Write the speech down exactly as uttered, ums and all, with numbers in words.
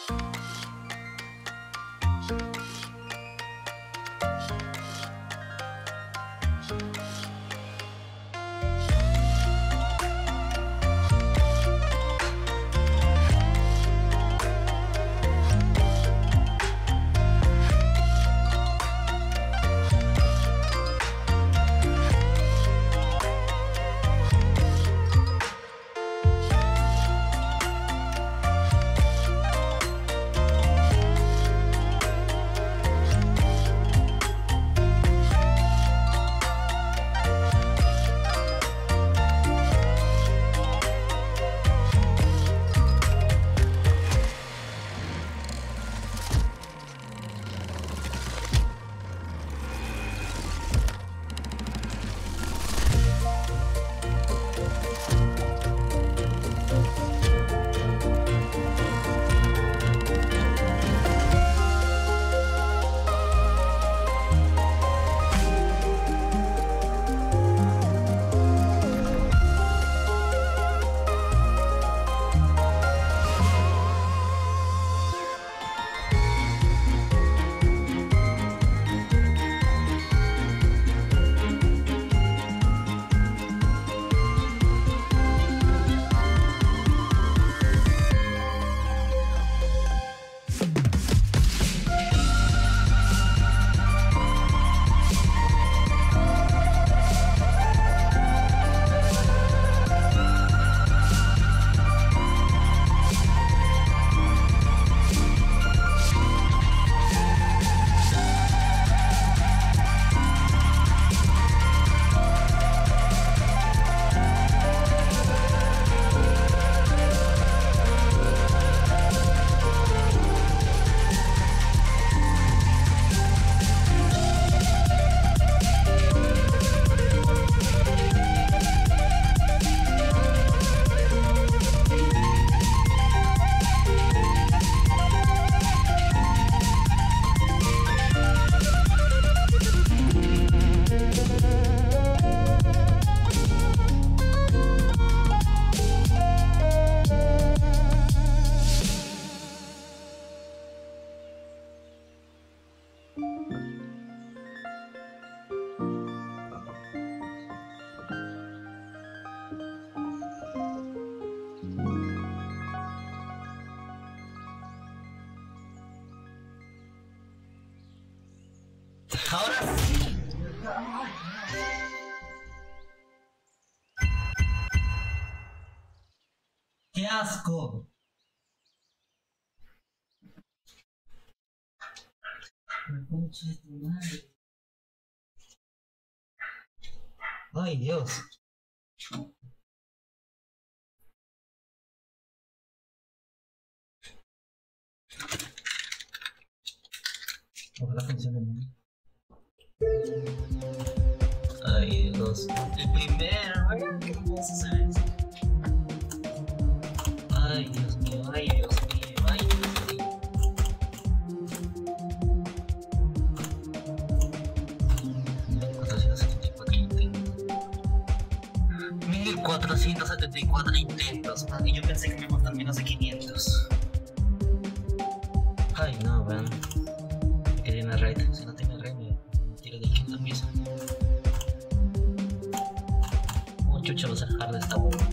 Ahora sí. ¡Qué asco! La concha de tu madre. Ay, Dios. Ojalá funcione bien. Ay, Dios. El primero. Ay, qué hermoso se ve. Ay, Dios mío. Ay, Dios mío. Ay, Dios mío. mil cuatrocientos setenta y cuatro intentos. Y yo pensé que me costan menos de quinientos. Ay, no, vean. Que tiene raid. Si no tiene raid, me tiro del quinto piso. ¿Cómo chucha vas a dejar de esta hueá?